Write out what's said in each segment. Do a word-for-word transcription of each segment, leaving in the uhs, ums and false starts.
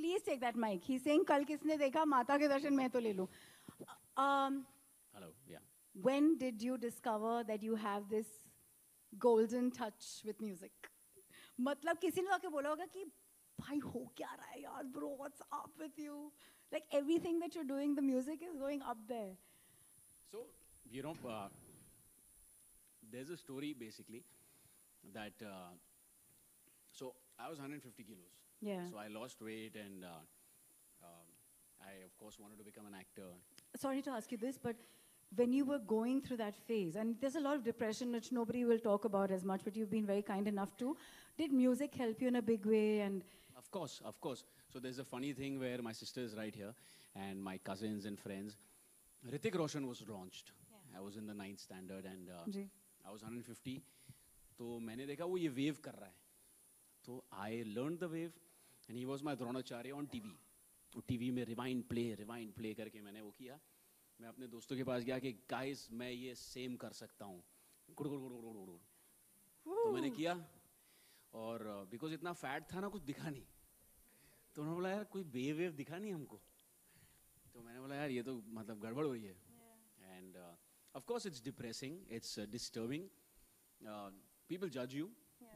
Please take that mic. He's saying, "Kal kisne dekha Mata ke darshan main to le lूं." Um, Hello, yeah. When did you discover that you have this golden touch with music? मतलब किसी ने आके बोला होगा कि भाई हो क्या रहा है यार, bro, what's up with you? Like everything that you're doing, the music is going up there. So, you know, uh, there's a story basically that, uh, so I was one hundred fifty kilos. Yeah. So I lost weight and uh, uh, I, of course, wanted to become an actor. Sorry to ask you this, but when you were going through that phase, and there's a lot of depression which nobody will talk about as much, but you've been very kind enough to, did music help you in a big way? And Of course, of course. So there's a funny thing where my sister is right here and my cousins and friends. Hrithik Roshan was launched. Yeah. I was in the ninth standard and uh, I was one hundred fifty. So मैंने देखा वो ये wave कर रहा है. So I learned the wave and he was my Dronacharya on T V. तो T V में rewind play, rewind play करके मैंने वो किया. मैं अपने दोस्तों के पास गया कि guys मैं ये same कर सकता हूँ. गुड़ गुड़ गुड़ गुड़ गुड़. तो मैंने किया और बिकॉज इतना फैट था ना कुछ दिखा नहीं तो उन्होंने बोला यार कोई वेव वेव दिखा नहीं हमको तो मैंने बोला यार ये तो मतलब गड़बड़ हो रही है and of course it's depressing it's disturbing people जज you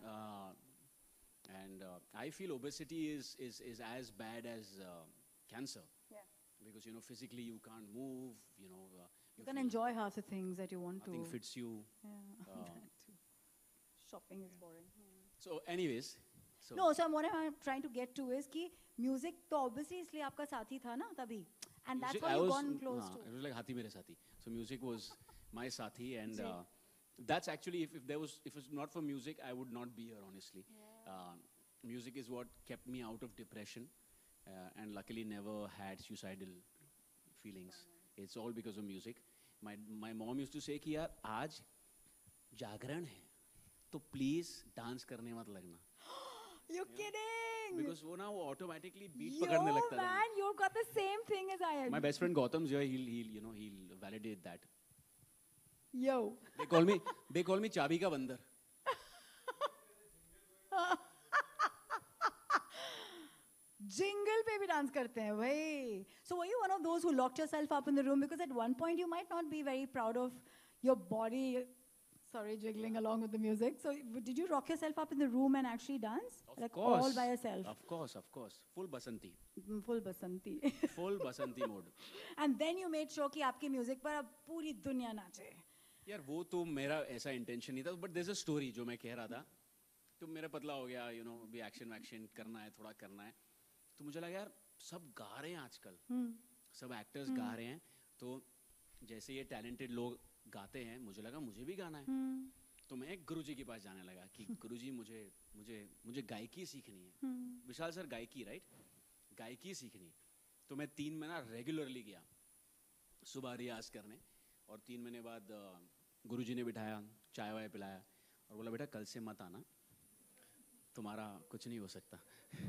and I feel obesity is is is as bad as cancer because you know physically you can't move you know uh, you, you can enjoy half the things that you want nothing to fits you yeah uh, that too. Shopping is boring. So anyways so no so what I'm trying to get to is कि music तो obviously इसलिए आपका साथी था ना तभी and music, that's how you was, gone close uh, to it was like हाथी मेरे साथी so music was my sathi and uh, that's actually if, if there was if it was not for music I would not be here honestly yeah. uh, music is what kept me out of depression uh, and luckily never had suicidal feelings oh, it's all because of music my my mom used to say कि यार आज जागरण है तो please dance करने मत लगना You're yeah. kidding because वो ना वो automatically beat पकड़ने लगता था man you've got the same thing as I had my best friend Gautam jo he'll he'll you know he'll validate that yo they call me they call me चाबी का बंदर jingle पे भी dance करते हैं भाई so were you one of those who locked yourself up in the room because at one point you might not be very proud of your body sorry jiggling along with the music so did you lock yourself up in the room and actually dance of like course all by yourself of course of course full basanti full basanti full basanti mode and then you made sure कि आपकी music पर अब पूरी दुनिया नाचे यार वो तो मेरा ऐसा इंटेंशन नहीं था but there is a story जो मैं कह रहा था तो मेरा पतला हो गया यू नो भी एक्शन वैक्शन करना है थोड़ा करना है तो मुझे लगा यार सब गा रहे हैं आजकल hmm. सब एक्टर्स hmm. गा रहे हैं तो जैसे ये टैलेंटेड लोग गाते हैं मुझे लगा मुझे भी गाना है hmm. तो मैं एक गुरुजी के पास जाने लगा कि गुरुजी मुझे मुझे मुझे गायकी सीखनी है hmm. विशाल सर गायकी राइट गायकी सीखनी तो मैं तीन महीना रेगुलरली गया सुबह रियाज करने और तीन महीने बाद गुरुजी ने बिठाया चाय वाय पिलाया और बोला बेटा कल से मत आना तुम्हारा कुछ नहीं हो सकता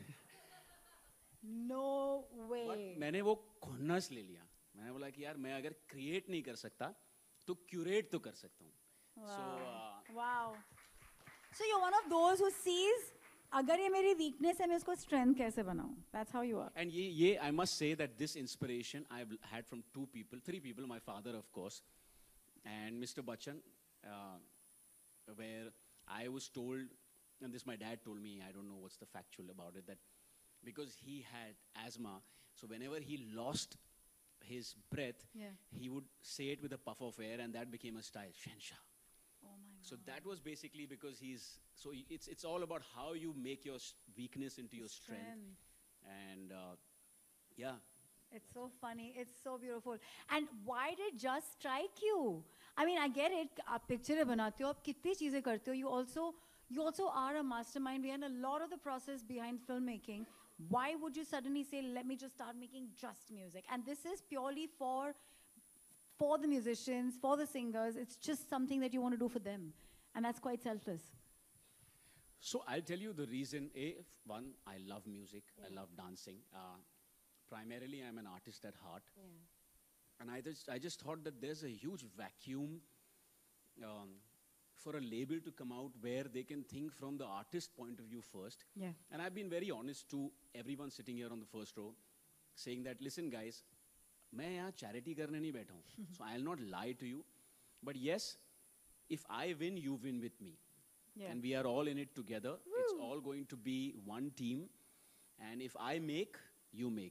No way. But मैंने वो खुन्नस ले लिया मैंने बोला कि यार मैं अगर क्रिएट नहीं कर सकता तो क्यूरेट तो कर सकता हूँ wow. so uh, wow so you're one of those who sees अगर ये मेरी weakness है मैं इसको strength कैसे बनाऊँ that's how you are and ये ये I must say that this inspiration I've had from two people three people my father of course and Mister Bachchan uh, where I was told and this my dad told me I don't know what's the factual about it that because he had asthma so whenever he lost his breath yeah. he would say it with a puff of air and that became a style Shensha oh my God. So that was basically because he's so it's it's all about how you make your weakness into your strength, strength. and uh, yeah it's so funny it's so beautiful and why did Just strike you I mean I get it आप picture बनाते हो आप कितनी चीजें करते हो you also you also are a mastermind behind a lot of the process behind filmmaking why would you suddenly say let me just start making just music and this is purely for for the musicians for the singers it's just something that you want to do for them and that's quite selfless so I'll tell you the reason a one I love music yeah. I love dancing uh, primarily I'm an artist at heart yeah. and I just I just thought that there's a huge vacuum um, for a label to come out where they can think from the artist point of view first. Yeah. And I've been very honest to everyone sitting here on the first row, saying that, listen guys, मैं यहाँ charity करने नहीं बैठा हूँ. So I'll not lie to you. But yes, if I win, you win with me. Yeah. And we are all in it together. Woo. It's all going to be one team. And if I make, you make.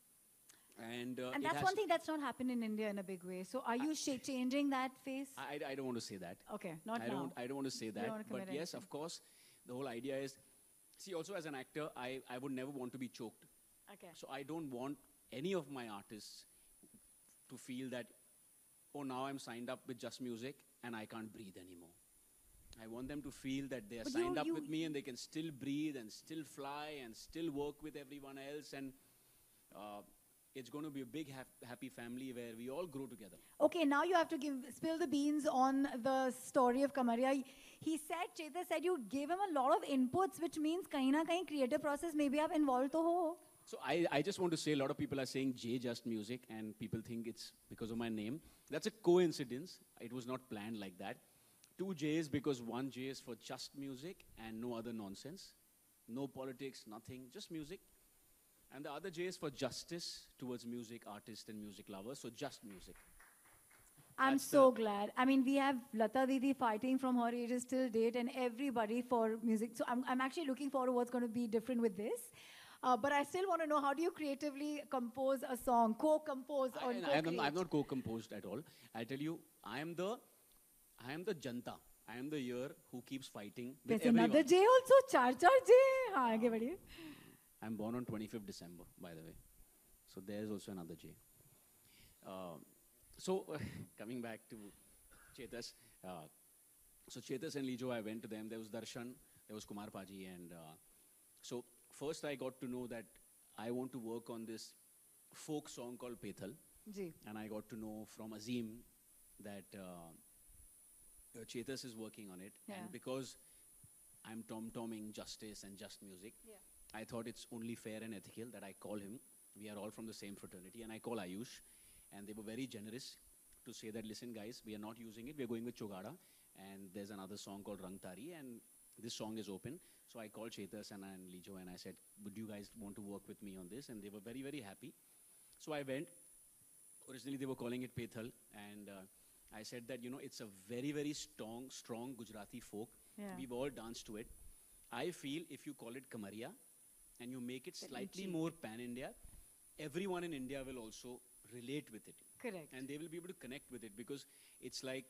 And, uh, And it that's has one thing that's not happened in India in a big way. So are you sh changing that face? I, I don't want to say that. Okay, not I now. don't, I don't want to say You that. don't wanna But commit yes, anything. of course, the whole idea is, see, also as an actor, I, I would never want to be choked. Okay. So I don't want any of my artists to feel that, oh, now I'm signed up with Just Music and I can't breathe anymore. I want them to feel that they are But signed you- up you- with me and they can still breathe and still fly and still work with everyone else. And uh, it's going to be a big hap happy family where we all grow together. Okay, now you have to give spill the beans on the story of Kamaria. He said, Chetan said you gave him a lot of inputs, which means kahin na kahin creative process maybe aap involved to ho. So I, I just want to say, a lot of people are saying Jjust Music and people think it's because of my name. That's a coincidence. It was not planned like that. Two J's because one J is for just music and no other nonsense. No politics, nothing, just music. And the other J is for justice towards music artists and music lovers. So just music. I'm That's so glad. I mean, we have Lata Didi fighting from her ages till date and everybody for music. So I'm, I'm actually looking forward to what's going to be different with this. Uh, but I still want to know, how do you creatively compose a song, co-compose or I, I, co-create? am, I'm not co-composed at all. I tell you, I am the, I am the janta. I am the ear who keeps fighting with There's everyone. another J also, char char J. हाँ, आगे बढ़िए. I'm born on twenty-fifth December, by the way. So there's also another J. Uh, so coming back to Chetas. Uh, so Chetas and Lijo, I went to them. There was Darshan, there was Kumar Paji. And uh, so first I got to know that I want to work on this folk song called Pethal. Ji. And I got to know from Azim that uh, uh, Chetas is working on it. Yeah. And because I'm tom-tomming Justice and Just Music, Yeah. I thought it's only fair and ethical that I call him. We are all from the same fraternity. And I call Ayush. And they were very generous to say that, listen, guys, we are not using it. We are going with Chogada. And there's another song called Rang Tari. And this song is open. So I called Chetas and, and Lijo and I said, would you guys want to work with me on this? And they were very, very happy. So I went. Originally, they were calling it Pethal. And uh, I said that, you know, it's a very, very strong, strong Gujarati folk. Yeah. We've all danced to it. I feel if you call it Kamaria and you make it Then slightly itchy. more pan-India, everyone in India will also relate with it. Correct. And they will be able to connect with it because it's like,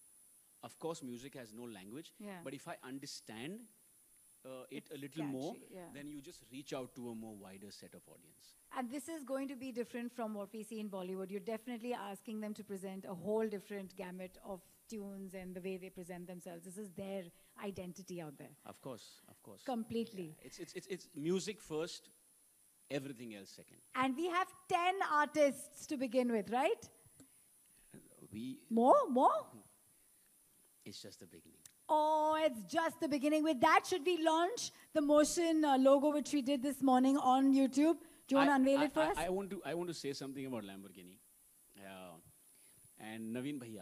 of course, music has no language. Yeah. But if I understand uh, it It's a little more, catchy, yeah. then you just reach out to a more wider set of audience. And this is going to be different from what we see in Bollywood. You're definitely asking them to present a whole different gamut of tunes and the way they present themselves. This is their identity out there. Of course, of course. Completely. Yeah, It's, it's, it's, it's music first, everything else second. And we have ten artists to begin with, right? We, More? More? it's just the beginning. Oh, it's just the beginning. With that, should we launch the motion uh, logo which we did this morning on YouTube? Do you want to I- unveil I- it for I, us? I want to I want to say something about Lamborghini. Uh, and Naveen Bhaiya.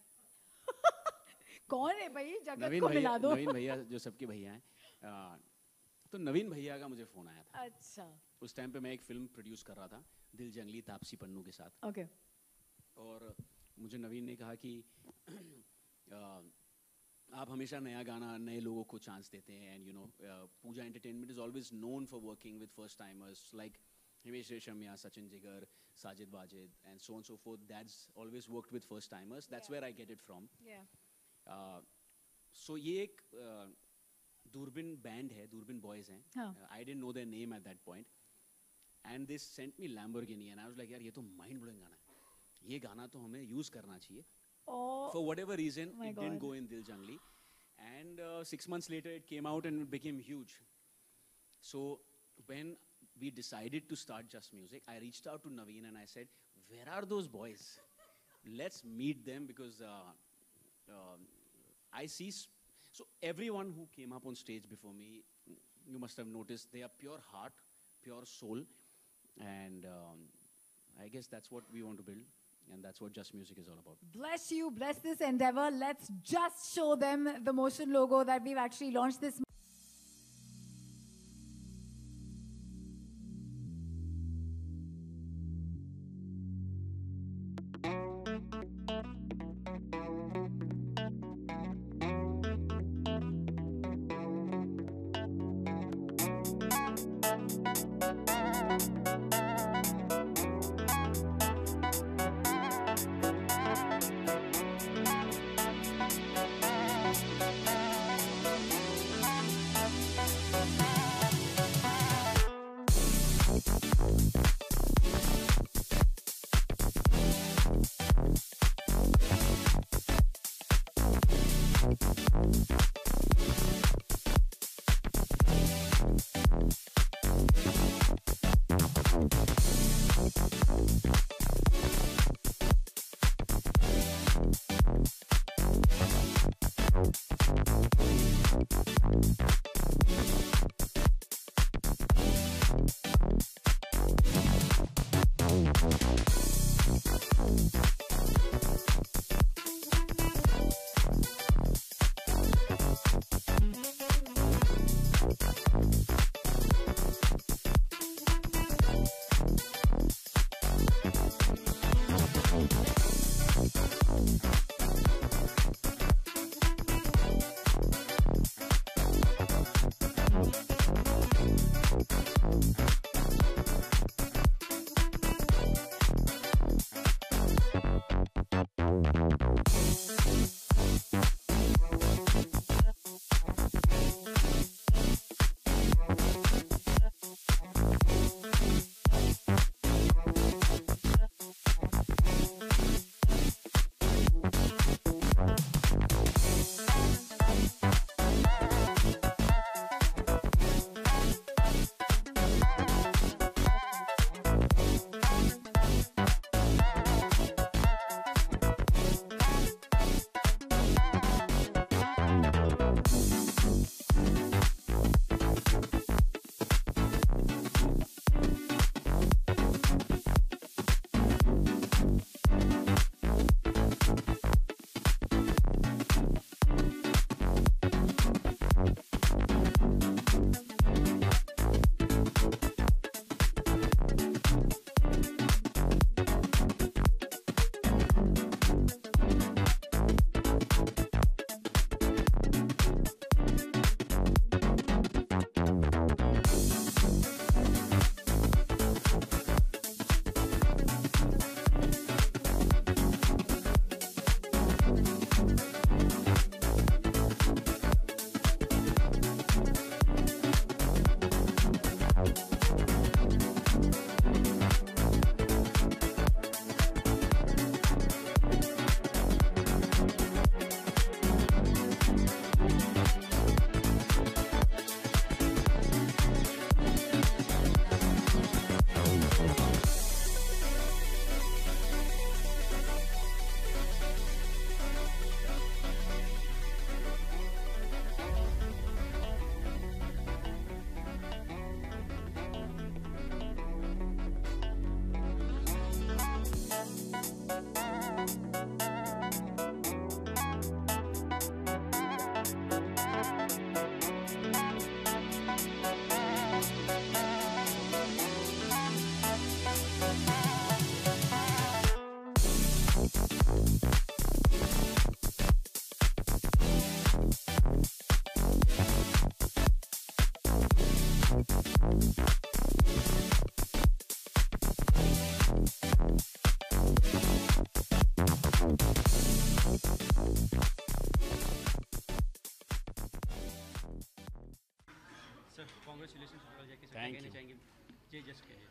कौन है भाई जगत नवीन को भैया मिला दो नवीन भैया जो सबके भैया हैं uh, तो नवीन भैया का मुझे फ़ोन आया था अच्छा उस टाइम पे मैं एक फिल्म प्रोड्यूस कर रहा था दिल जंगली तापसी पन्नू के साथ ओके और मुझे नवीन ने कहा कि uh, आप हमेशा नया गाना नए लोगों को चांस देते हैं and you know Pooja entertainment is always known for working with first timers like Himesh Reshammiya Sachin Jigar Sajid Wajid and so on so forth that's always worked with first timers that's where I get it from so ये एक uh, दूरबीन band है दूरबीन boys हैं हाँ. I didn't know their name at that point and this sent me Lamborghini and I was like यार ये तो माइंड ब्लोइंग गाना है ये गाना तो हमें यूज करना चाहिए oh for whatever reason, my it didn't God. go in Dil Jangli. And uh, six months later, it came out and it became huge. So when we decided to start Just Music, I reached out to Naveen and I said, where are those boys? Let's meet them because uh, uh, I see... S so everyone who came up on stage before me, you must have noticed, they are pure heart, pure soul. And um, I guess that's what we want to build. And that's what Just Music is all about. Bless you, bless this endeavor. Let's just show them the motion logo that we've actually launched this. Thank you. जी just कहिए।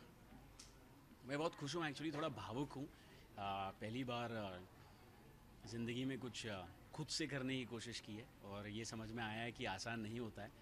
मैं बहुत खुश हूँ, actually थोड़ा भावुक हूँ। पहली बार ज़िंदगी में कुछ आ, खुद से करने की कोशिश की है और ये समझ में आया है कि आसान नहीं होता है।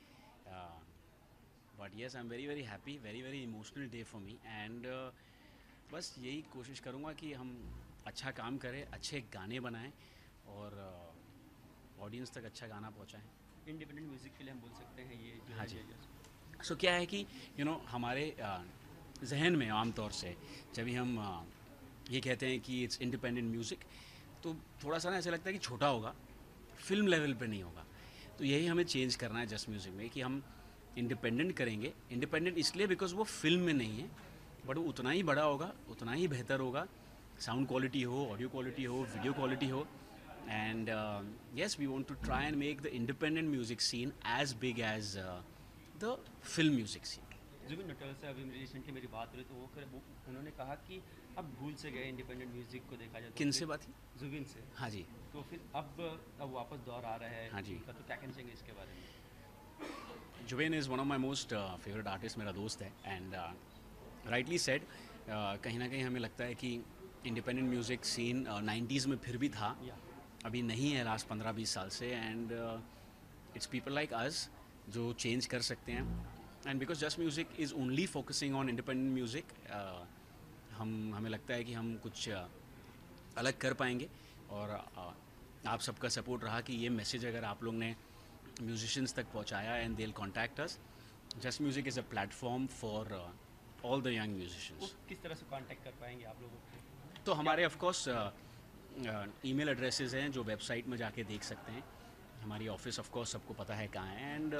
But yes, I am very very happy, very very emotional day for me and बस यही कोशिश करूँगा कि हम अच्छा काम करें, अच्छे गाने बनाएं और ऑडियंस uh, तक अच्छा गाना पहुँचाएं। इंडिपेंडेंट म्यूज़िक के लिए हम बोल सकते हैं ये जो हाँ जी। है सो so, क्या है कि यू you नो know, हमारे जहन में आम तौर से जब भी हम ये कहते हैं कि इट्स इंडिपेंडेंट म्यूज़िक, तो थोड़ा सा ना ऐसा लगता है कि छोटा होगा, फिल्म लेवल पे नहीं होगा। तो यही हमें चेंज करना है जस्ट म्यूज़िक में, कि हम इंडिपेंडेंट करेंगे। इंडिपेंडेंट इसलिए बिकॉज वो फिल्म में नहीं है, बट वो उतना ही बड़ा होगा, उतना ही बेहतर होगा, साउंड क्वालिटी हो, ऑडियो क्वालिटी हो, वीडियो क्वालिटी हो। And yes, we want to try and make the independent music scene as big as the film music scene. Zubin Nautiyal से अभी रिसेंटली मेरी बात हुई तो वो कर वो उन्होंने कहा कि अब भूल से गए इंडिपेंडेंट म्यूजिक को देखा जाए तो किन फिर- से बात की? जुबिन से। हाँ जी। तो फिर अब अब वापस दौर आ रहा है हाँ जी। उनका, तो क्या कहना चाहेंगे इसके बारे में? Zubin is one of my most favourite artist, मेरा दोस्त है। एंड राइटली सेड, कहीं ना कहीं हमें लगता है कि इंडिपेंडेंट म्यूज़िक सीन नाइन्टीज़ में फिर भी था, या अभी नहीं है लास्ट पंद्रह बीस साल से। And it's people like us जो चेंज कर सकते हैं। And because just music is only focusing on independent music, हम हमें लगता है कि हम कुछ uh, अलग कर पाएंगे। और uh, आप सबका सपोर्ट रहा कि ये मैसेज अगर आप लोग ने म्यूजिशियंस तक पहुंचाया and they will contact us. Just music is a platform for all the young वो म्यूजिशियंस। किस तरह से कांटेक्ट कर पाएंगे आप लोगों को? तो हमारे ऑफ कोर्स ईमेल एड्रेसेस हैं जो वेबसाइट में जाके देख सकते हैं। हमारी ऑफिस ऑफ कोर्स सबको पता है कहाँ है। And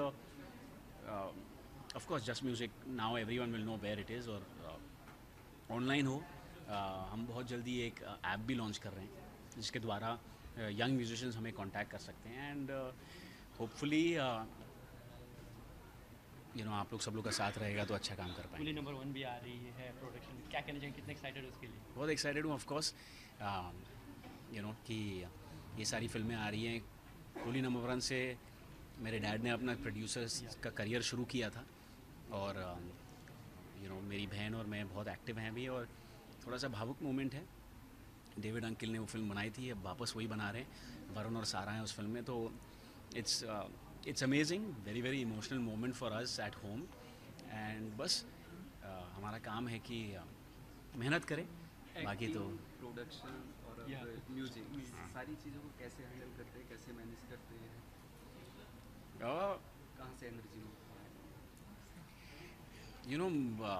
of course just music now everyone will know where it is. और ऑनलाइन हो, uh, हम बहुत जल्दी एक ऐप भी लॉन्च कर रहे हैं जिसके द्वारा यंग म्यूजिशियंस हमें कांटेक्ट कर सकते हैं। एंड होपफुली यू नो आप लोग सब लोग का साथ रहेगा तो अच्छा काम कर पाएंगे। पुली नंबर वन भी आ रही है प्रोडक्शन, क्या कहना चाहेंगे, कितने एक्साइटेड हो उसके लिए? बहुत एक्साइटेड हूँ ऑफ कोर्स, यू नो कि ये सारी फिल्में आ रही हैं। कूली नंबर वन से मेरे डैड ने अपना प्रोड्यूसर्स का करियर शुरू किया था। और यू नो मेरी बहन और मैं बहुत एक्टिव हैं अभी, और थोड़ा सा भावुक मोमेंट है। डेविड अंकिल ने वो फिल्म बनाई थी, अब वापस वही बना रहे हैं। वरुण और सारा हैं उस फिल्म में। तो it's it's amazing, very very emotional moment for us at home. And बस uh, हमारा काम है कि uh, मेहनत करें, बाकी तो प्रोडक्शन और Yeah. म्यूजिक, सारी चीज़ों को कैसे हैंडल करते हैं, कैसे मैनेज करते हैं, uh, कहाँ से एनर्जी मिलती है? यू नो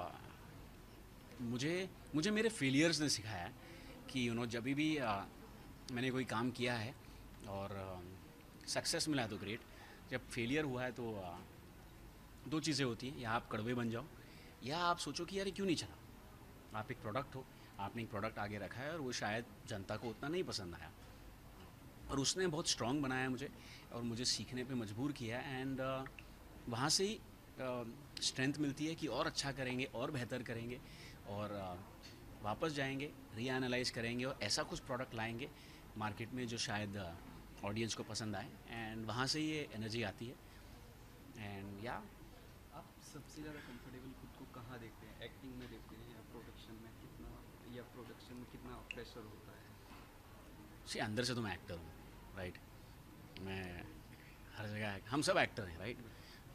मुझे मुझे मेरे फेलियर्स ने सिखाया कि यू नो जब भी uh, मैंने कोई काम किया है और सक्सेस uh, मिला तो ग्रेट, जब फेलियर हुआ है तो uh, दो चीज़ें होती हैं, या आप कड़वे बन जाओ या आप सोचो कि यार ये क्यों नहीं चला। आप एक प्रोडक्ट हो, आपने एक प्रोडक्ट आगे रखा है और वो शायद जनता को उतना नहीं पसंद आया, और उसने बहुत स्ट्रॉन्ग बनाया मुझे और मुझे सीखने पे मजबूर किया। एंड uh, वहाँ से ही स्ट्रेंथ uh, मिलती है कि और अच्छा करेंगे और बेहतर करेंगे, और uh, वापस जाएंगे, रीएनालाइज करेंगे और ऐसा कुछ प्रोडक्ट लाएंगे मार्केट में जो शायद ऑडियंस uh, को पसंद आए। एंड वहाँ से ये एनर्जी आती है। एंड या आप सबसे ज़्यादा कंफर्टेबल खुद को कहाँ देखते हैं? एक्टिंग में देखते हैं या प्रोडक्शन में? कितना या प्रोडक्शन में कितना प्रेशर होता है? सी अंदर से तो मैं एक्टर हूँ, राइट। मैं हर जगह, हम सब एक्टर हैं, राइट।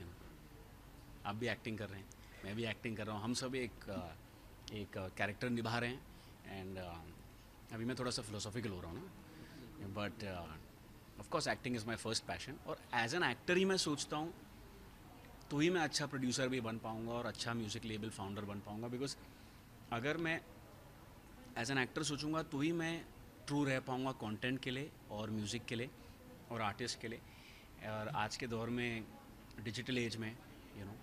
आप भी एक्टिंग कर रहे हैं, मैं भी एक्टिंग कर रहा हूँ, हम सब एक एक कैरेक्टर निभा रहे हैं। एंड uh, अभी मैं थोड़ा सा फिलोसॉफिकल हो रहा हूँ ना, but of course acting is my first passion. और एज एन एक्टर ही मैं सोचता हूँ तो ही मैं अच्छा प्रोड्यूसर भी बन पाऊँगा और अच्छा म्यूज़िक लेबल फाउंडर बन पाऊँगा। बिकॉज अगर मैं एज एन एक्टर सोचूंगा तो ही मैं ट्रू रह पाऊँगा कंटेंट के लिए और म्यूज़िक के लिए और आर्टिस्ट के लिए। और आज के दौर में डिजिटल एज में यू नो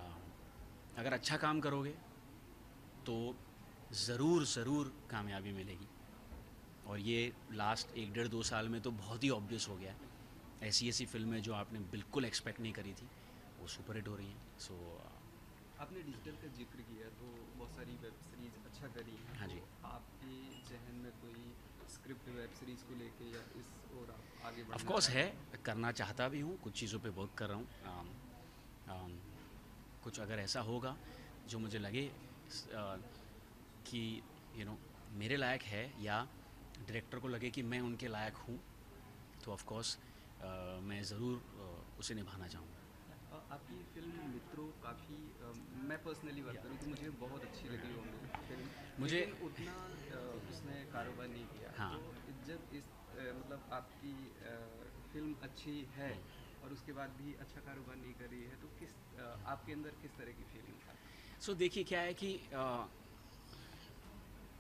अगर अच्छा काम करोगे तो ज़रूर ज़रूर कामयाबी मिलेगी। और ये लास्ट एक डेढ़ दो साल में तो बहुत ही ऑब्वियस हो गया है। ऐसी ऐसी फिल्में जो आपने बिल्कुल एक्सपेक्ट नहीं करी थी वो सुपर हिट हो रही हैं। सो so, आपने डिजिटल का जिक्र किया तो बहुत सारी वेब सीरीज अच्छा करी है। हाँ जी। तो आपके जहन में कोई स्क्रिप्ट वेब सीरीज को लेके या इस और आप आगे बढ़ना ऑफ कोर्स है, चाहते हैं? करना चाहता भी हूँ, कुछ चीज़ों पे वर्क कर रहा हूँ। um, um, कुछ अगर ऐसा होगा जो मुझे लगे uh, कि यू नो मेरे लायक है या डायरेक्टर को लगे कि मैं उनके लायक हूँ, तो ऑफ कोर्स uh, मैं ज़रूर uh, उसे निभाना चाहूँगा। अ, आपकी फिल्म मित्रों काफ़ी मैं पर्सनली बात करूँ तो मुझे बहुत अच्छी लगी वो फिल्म। मुझे- लेकिन उतना अ, उसने कारोबार नहीं किया। हाँ। तो जब इस अ, मतलब आपकी अ, फिल्म अच्छी है और उसके बाद भी अच्छा कारोबार नहीं कर रही है तो किस अ, आपके अंदर किस तरह की फीलिंग था? सो so, देखिए क्या है कि uh,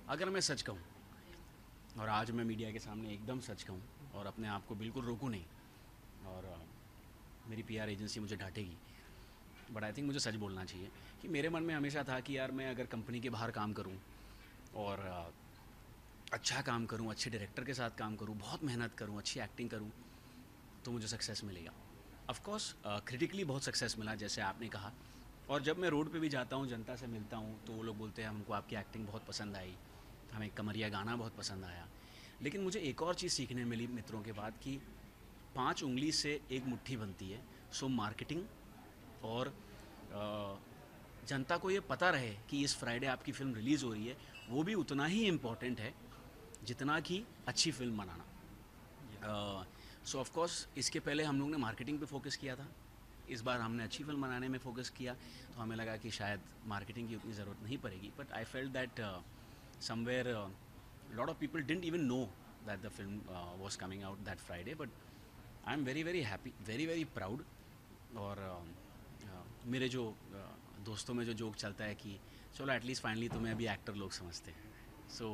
अगर मैं सच कहूँ, और आज मैं मीडिया के सामने एकदम सच कहूँ और अपने आप को बिल्कुल रोकूँ नहीं, और uh, मेरी पीआर एजेंसी मुझे डांटेगी, बट आई थिंक मुझे सच बोलना चाहिए कि मेरे मन में हमेशा था कि यार मैं अगर कंपनी के बाहर काम करूँ और uh, अच्छा काम करूँ, अच्छे डायरेक्टर के साथ काम करूँ, बहुत मेहनत करूँ, अच्छी एक्टिंग करूँ, तो मुझे सक्सेस मिलेगा. ऑफ कोर्स क्रिटिकली बहुत सक्सेस मिला जैसे आपने कहा, और जब मैं रोड पे भी जाता हूँ, जनता से मिलता हूँ, तो वो लोग बोलते हैं हमको आपकी एक्टिंग बहुत पसंद आई, हमें कमरिया गाना बहुत पसंद आया. लेकिन मुझे एक और चीज़ सीखने मिली मित्रों के बाद कि पांच उंगली से एक मुट्ठी बनती है. सो मार्केटिंग और uh, जनता को ये पता रहे कि इस फ्राइडे आपकी फ़िल्म रिलीज़ हो रही है, वो भी उतना ही इम्पॉर्टेंट है जितना कि अच्छी फिल्म बनाना. सो ऑफ कोर्स इसके पहले हम लोग ने मार्केटिंग पे फोकस किया था, इस बार हमने अच्छी फिल्म बनाने में फोकस किया, तो हमें लगा कि शायद मार्केटिंग की उतनी ज़रूरत नहीं पड़ेगी. But I felt that somewhere lot of people didn't even know that the film was coming out that Friday. But I am very very happy, very very proud. और uh, uh, मेरे जो uh, दोस्तों में जो joke चलता है कि चलो एटलीस्ट फाइनली तुम्हें अभी एक्टर लोग समझते हैं. So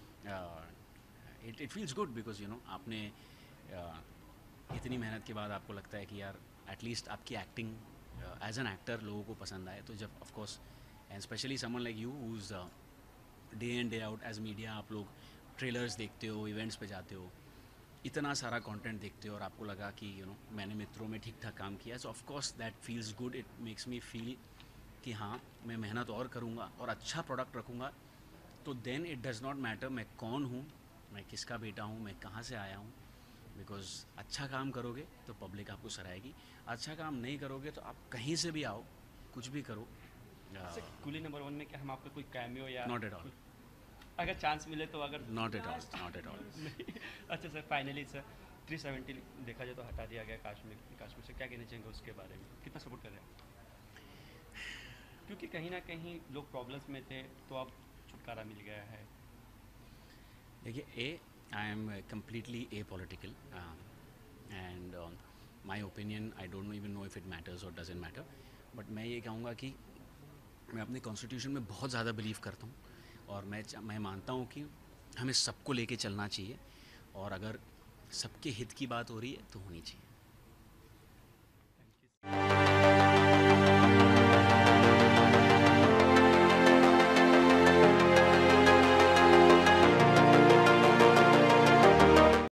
it it feels good because you know आपने uh, इतनी मेहनत के बाद आपको लगता है कि यार एटलीस्ट आपकी एक्टिंग एज एन एक्टर लोगों को पसंद आए. तो जब of course and specially someone like you who is day in day out as media, आप लोग ट्रेलर्स देखते हो, इवेंट्स पे जाते हो, इतना सारा कंटेंट देखते हो, और आपको लगा कि यू you नो know, मैंने मित्रों में ठीक ठाक काम किया. So of course that feels good, it makes me feel कि हाँ मैं मेहनत और करूँगा और अच्छा प्रोडक्ट रखूँगा. तो then it does not matter मैं कौन हूँ, मैं किसका बेटा हूँ, मैं कहाँ से आया हूँ. बिकॉज अच्छा काम करोगे तो पब्लिक आपको सराहेगी, अच्छा काम नहीं करोगे तो आप कहीं से भी आओ, कुछ भी करो. कुली नंबर वन में क्या हम आपका कोई कैमियो या नॉट एट ऑल, अगर चांस मिले तो अगर not at all, not at all. अच्छा sir, finally sir three seventy देखा जाए तो हटा दिया गया काश्मीर काश्मीर से, क्या कहना चाहेंगे उसके बारे में, कितना सपोर्ट कर रहे हैं? क्योंकि कहीं ना कहीं लोग प्रॉब्लम्स में थे तो अब छुटकारा मिल गया है. देखिए, a I am completely apolitical and my opinion I don't even know if it matters और डजेंट मैटर. बट मैं ये कहूँगा कि मैं अपने कॉन्स्टिट्यूशन में बहुत ज़्यादा बिलीव करता हूँ, और मैं मैं मानता हूँ कि हमें सबको लेके चलना चाहिए, और अगर सबके हित की बात हो रही है तो होनी चाहिए. Thank you.